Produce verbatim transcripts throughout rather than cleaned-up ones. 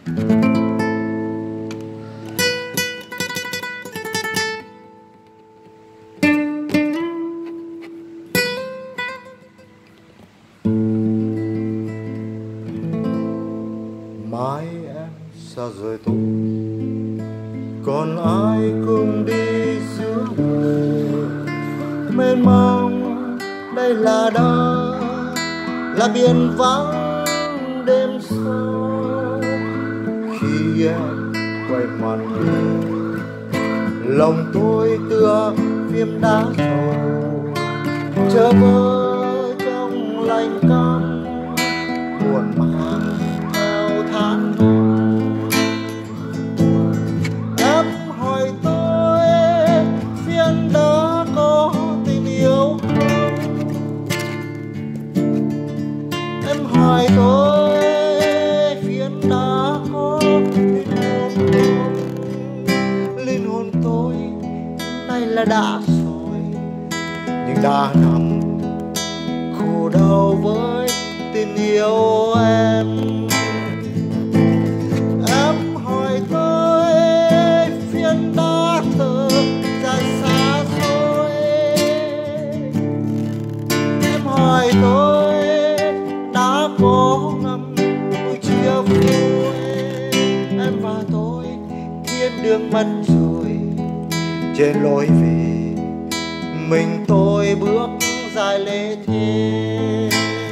Mai em xa rời tôi, còn ai cùng đi giữa đời mênh mông. Đây là đâu, là biển vắng đêm sâu. Khi em quay mặt đi, lòng tôi tựa phim đá trầu, chờ vơi trong lạnh căm buồn mang theo tháng năm. Em hỏi tôi phiền đã có tình yêu không? Em hỏi tôi phiền đã có linh hồn không? Linh hồn tôi nay là đã rồi, nhưng đã nằm khổ đau với tình yêu em. Em hỏi tôi phiền đã thở dài xa xôi. Em hỏi tôi đã có ngầm buổi chia vui. Em và tôi thiên đường mất rồi, trên lối về mình tôi bước dài lê thế.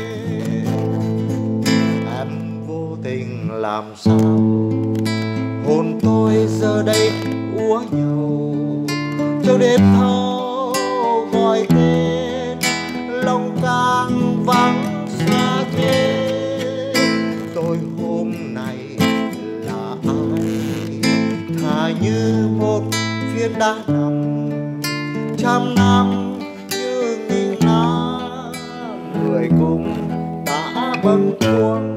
Em vô tình làm sao hồn tôi giờ đây úa nhầu, trong đêm thâu gọi tên lòng càng vắng xa thế. Tôi hôm nay là ai, thà như một phiến đá nằm trăm năm như nghìn năm, người cũng đã bâng khuâng.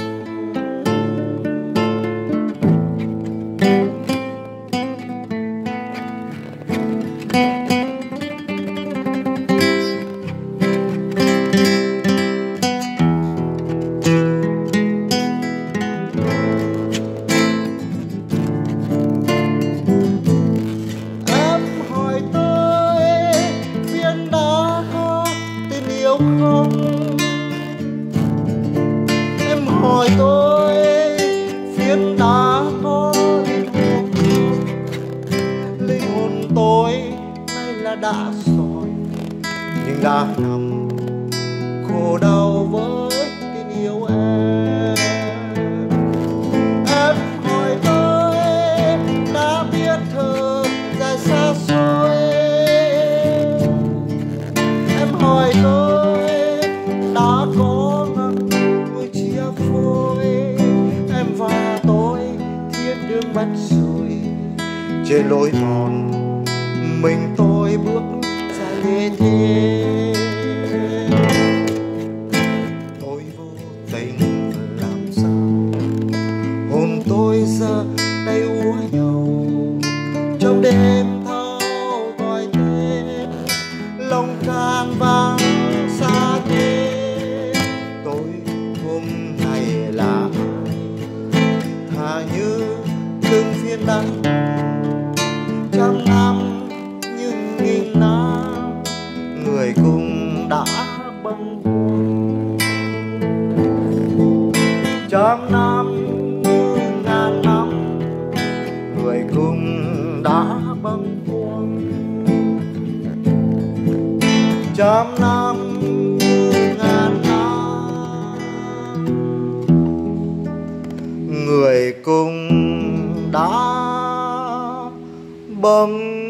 Không, em hỏi tôi phiền đã có linh hồn không? Linh hồn tôi nay là đã rồi, nhưng đã nằm khổ đau với tình yêu em. Em hỏi tôi đã biết thơ dài xa xôi. Em hỏi tôi mất rồi, trên lối mòn mình tôi bước dài lê thế. Tôi vô tình làm sao hồn tôi giờ đây úa nhầu, trong đêm thâu gọi tên lòng càng vắng xa thế. Tôi hôm nay là ai, thà như từng phiên đắng trăm năm nhưng nghìn năm, người cùng đã bâng khuâng. Trăm năm như ngàn năm, người cùng đã bâng khuâng. Trăm năm như ngàn năm, người cùng đã bâng